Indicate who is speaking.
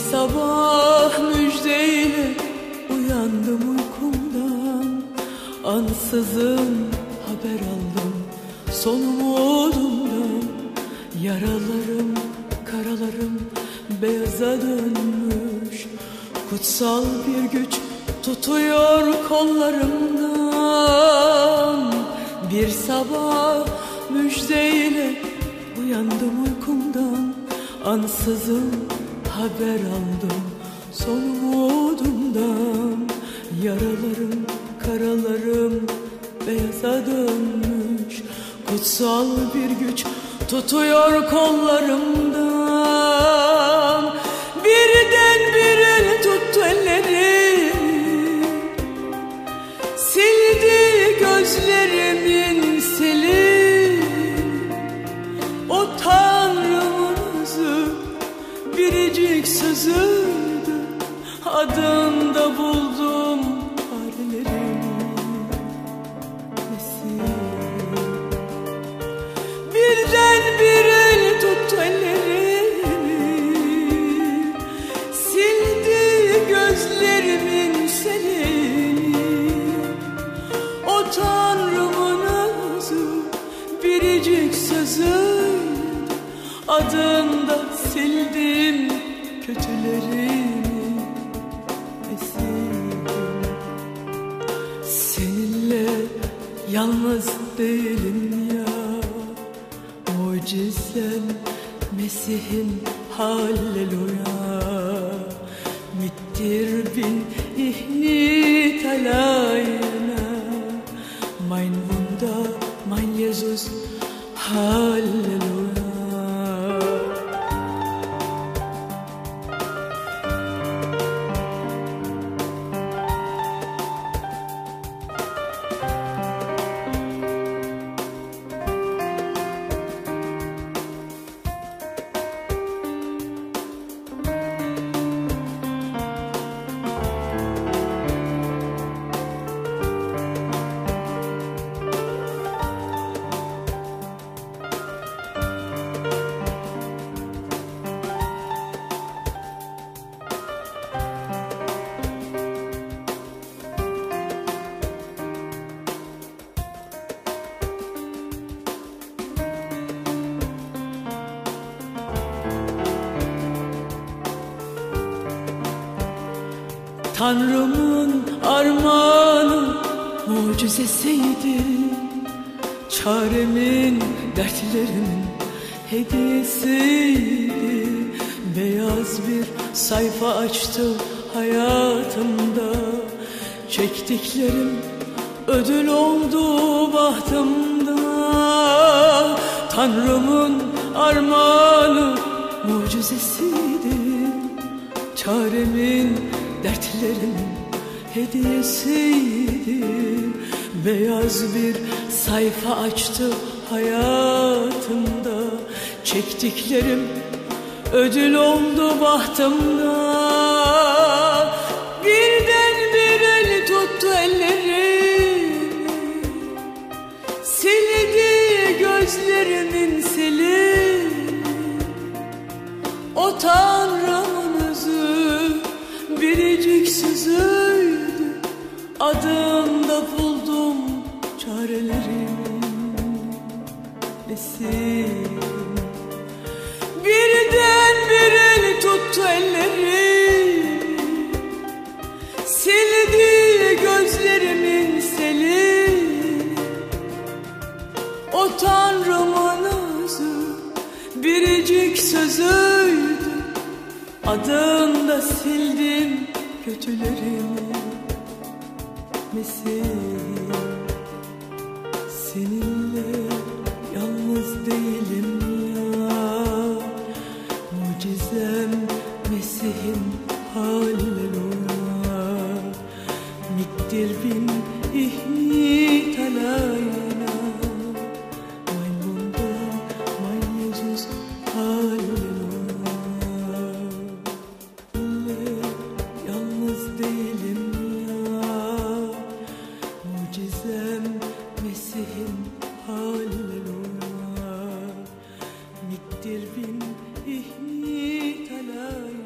Speaker 1: sabah müjdeyle uyandım uykumdan, ansızın haber aldım son umudumdan. Yaralarım, karalarım beyaza dönmüş, kutsal bir güç tutuyor kollarımdan. Bir sabah müjdeyle uyandım uykumdan, ansızın haber aldım son umudumdan. Yaralarım, karalarım beyaza dönmüş, kutsal bir güç tutuyor kollarımdan. Birden bir el tuttu ellerimi, sildi gözlerimin seli. O Tanrım'ın özü, biricik sözüydü, adında buldum hallerimi. Birden bir el tuttu ellerimi, sildi gözlerimin selini. O Tanrım'ın özü, biricik sözüydü, adında sildim kötülerimi ve sildim. Seninle yalnız değilim ya, mucizem Mesih'in halleluya. Mit dir bin ich nicht alleine, mein Wunder, mein Jesus, halleluya. Tanrım'ın armağanı mucizesiydi, çaremin, dertlerimin hediyesiydi. Beyaz bir sayfa açtı hayatımda, çektiklerim ödül oldu bahtımda. Tanrım'ın armağanı mucizesiydi, çaremin, dertlerimin hediyesiydi. Beyaz bir sayfa açtı hayatımda, çektiklerim ödül oldu bahtımda. Birden bir el tuttu ellerimi, sildi gözlerimin seli. O Tanrı'nın özü, biricik sözüydü, adında buldum çarelerimi ve sildim. Birden bir el tuttu ellerimi, sildi gözlerimin seli. O Tanrım'ın özü, biricik sözüydü, adında sildim kötülerimi. Mesih, seninle yalnız değilim ya, mucizem Mesih'in halleluya. Mit dir bin ich nicht alleine, mein Wunder, mein Jesus, halleluya. Yalnız değilim ya, mucizem Mesih'in halleluya. Mit dir bin ich nicht allein.